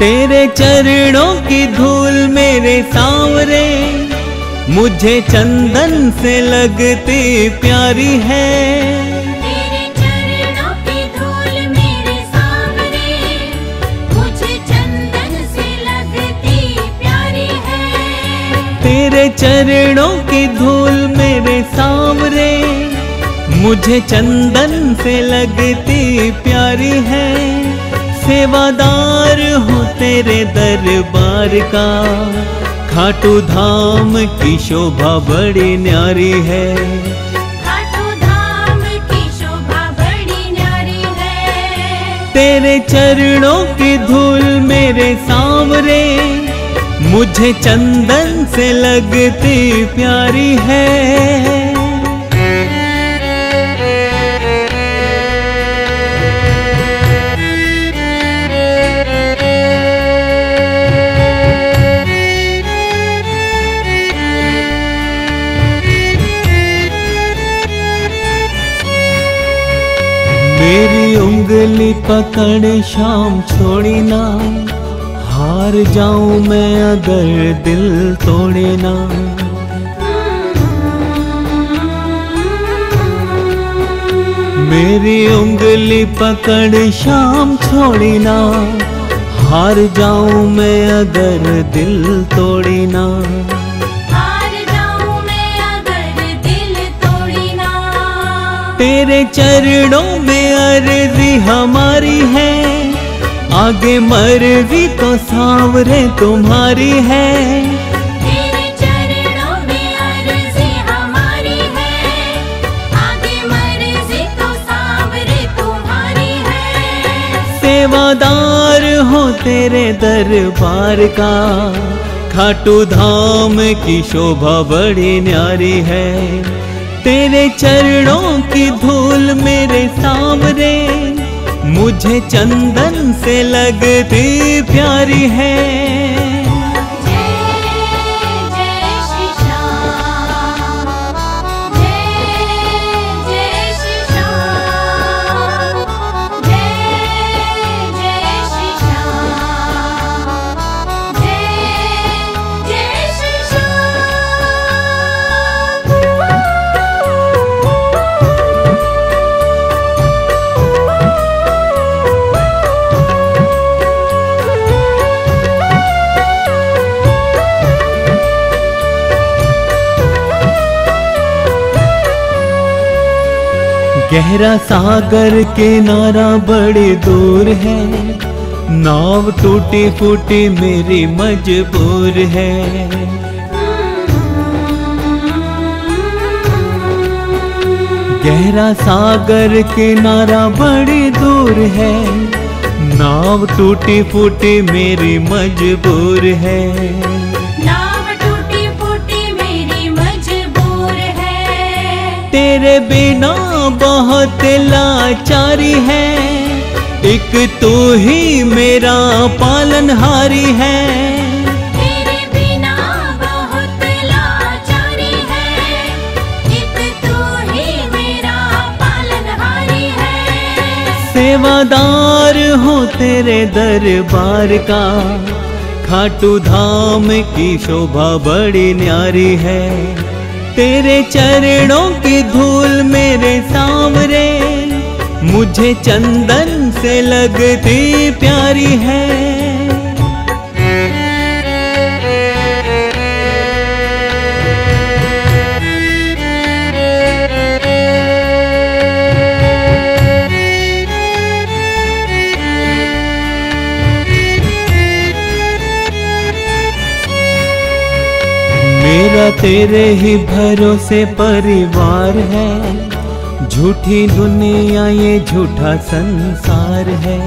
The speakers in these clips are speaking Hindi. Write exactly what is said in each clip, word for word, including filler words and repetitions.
तेरे चरणों की धूल मेरे सांवरे, मुझे चंदन से लगती प्यारी है। तेरे चरणों की धूल मेरे सांवरे, मुझे चंदन से लगती प्यारी है। तेरे चरणों की धूल मेरे सांवरे, मुझे चंदन से लगती प्यारी है। सेवादार हूँ तेरे दरबार का, खाटू धाम की शोभा बड़ी न्यारी है। खाटू धाम की शोभा बड़ी न्यारी है। तेरे चरणों की धूल मेरे सांवरे, मुझे चंदन से लगती प्यारी है। मेरी उंगली पकड़ शाम छोड़ी ना, हार जाऊं मैं अगर दिल तोड़े ना। मेरी उंगली पकड़ शाम छोड़ी ना, हार जाऊं मैं अगर दिल तोड़ी ना। तेरे चरणों में अर्जी हमारी है, आगे मर्जी तो सांवरे तुम्हारी है। तेरे चरणों में अर्जी हमारी है, आगे मर्जी तो सांवरे तुम्हारी है। सेवादार हो तेरे दरबार का, खाटू धाम की शोभा बड़ी न्यारी है। तेरे चरणों की धूल मेरे सांवरे, मुझे चंदन से लगती प्यारी है। गहरा सागर किनारा बड़ी दूर है, नाव टूटी फूटी मेरी मजबूर है। गहरा सागर किनारा बड़ी दूर है, नाव टूटी फूटी मेरी मजबूर है। तेरे बिना बहुत लाचारी है, एक तू ही मेरा पालनहारी है। तेरे बिना बहुत लाचारी है, एक तू ही मेरा पालनहारी है। सेवादार हो तेरे दरबार का, खाटू धाम की शोभा बड़ी न्यारी है। तेरे चरणों की धूल मेरे सांवरे, मुझे चंदन से लगती प्यारी है। मेरा तेरे ही भरोसे परिवार है, झूठी दुनिया ये झूठा संसार है।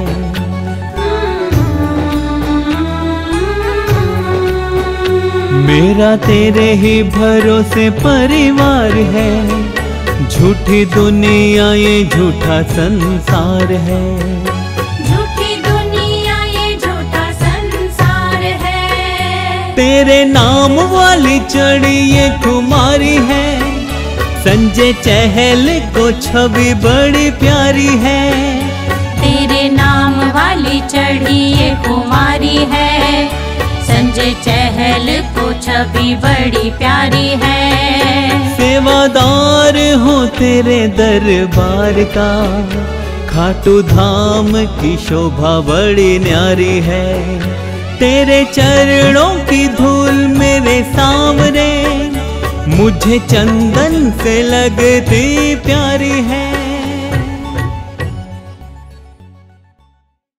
मेरा तेरे ही भरोसे परिवार है, झूठी दुनिया ये झूठा संसार है। तेरे नाम वाली चढ़ी ये कुमारी है, संजय चहल को छवि बड़ी प्यारी है। तेरे नाम वाली चढ़ी ये कुमारी है, संजय चहल को छवि बड़ी प्यारी है। सेवादार हो तेरे दरबार का, खाटू धाम की शोभा बड़ी न्यारी है। तेरे चरणों की धूल मेरे सामने, मुझे चंदन से लगती प्यारी है।